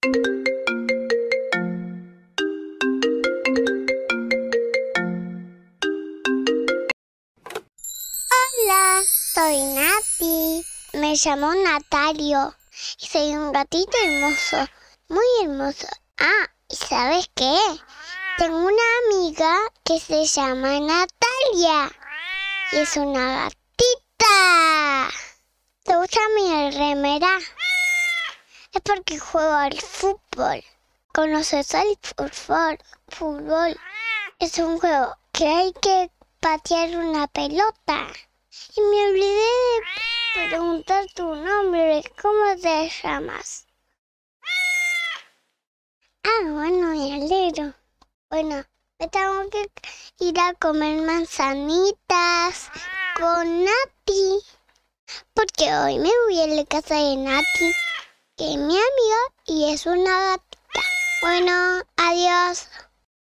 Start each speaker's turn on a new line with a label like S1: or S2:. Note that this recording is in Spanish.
S1: Hola, soy Nati. Me llamo Natalio y soy un gatito hermoso, muy hermoso. Ah, ¿y sabes qué? Tengo una amiga que se llama Natalia y es una gatita. ¿Te gusta mi remera? Es porque juego al fútbol. ¿Conoces al fútbol? Es un juego que hay que patear una pelota. Y me olvidé de preguntar tu nombre. ¿Cómo te llamas? Ah, bueno, me alegro. Bueno, me tengo que ir a comer manzanitas con Nati. Porque hoy me voy a la casa de Nati, que es mi amiga y es una gatita. Bueno, adiós.